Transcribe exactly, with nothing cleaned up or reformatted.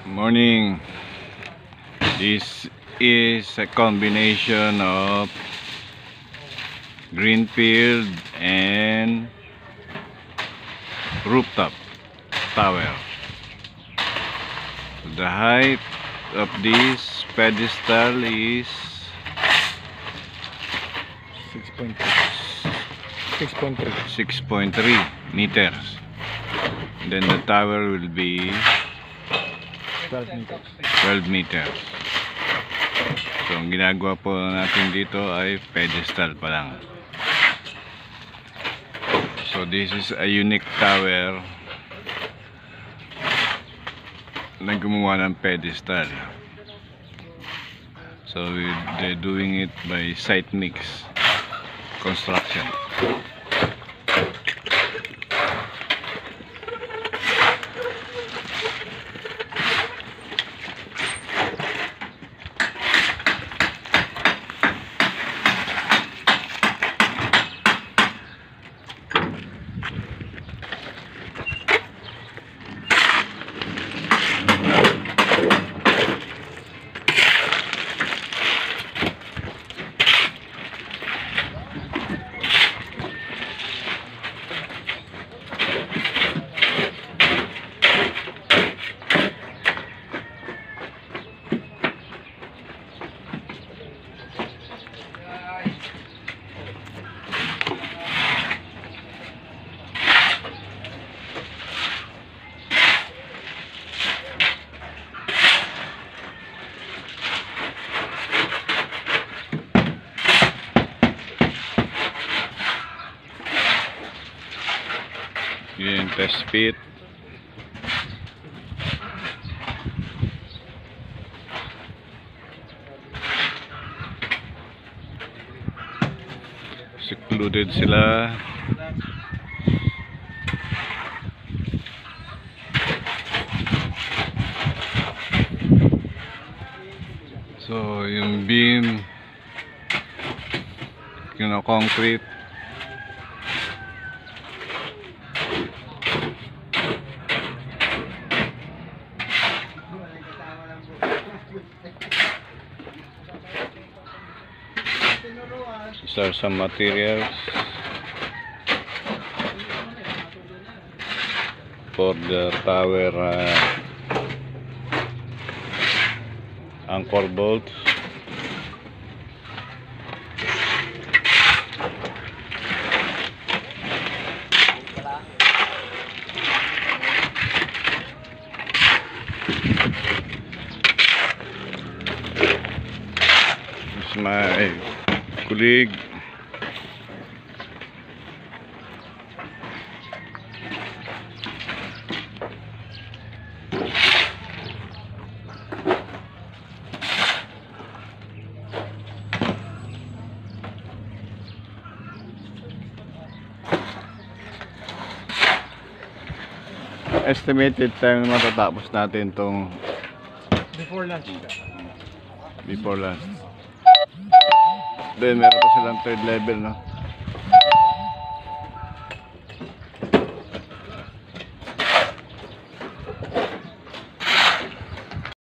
Morning. This is a combination of greenfield and rooftop tower. The height of this pedestal is six point three meters. Then the tower will be twelve meters. So ang ginagawa po natin dito ay pedestal pa lang. So this is a unique tower na gumawa ng pedestal. So they're doing it by site mix construction. Yun, test pit. Secluded sila. So yung beam, yung concrete, these are some materials for the tower uh, anchor bolts. This is my colleague. Estimated time na matatapos natin tong before lunch. Before lunch. Then meron pa silang third level, no?